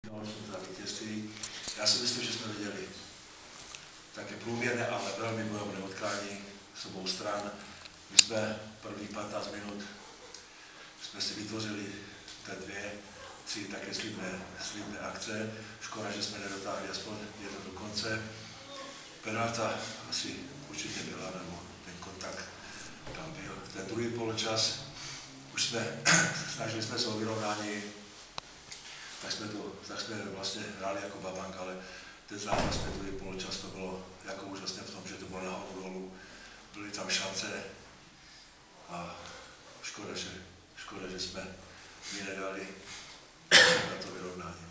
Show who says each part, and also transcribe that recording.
Speaker 1: za vítězství. Já si myslím, že jsme viděli také průměrné, ale velmi bojovné utkání z obou stran. My jsme první 15 minut jsme si vytvořili tři také slibné akce. Škoda, že jsme nedotáhli aspoň jedno do konce. Penalta asi určitě byla, nebo ten kontakt tam byl. Ten druhý poločas už snažili jsme se o vyrovnání, tak jsme vlastně hráli jako babank, ale ten zápas, ten druhý poločas, to bylo jako úžasné v tom, že to bylo nahoru dolů, byly tam šance a škoda, že jsme mi nedali na to vyrovnání.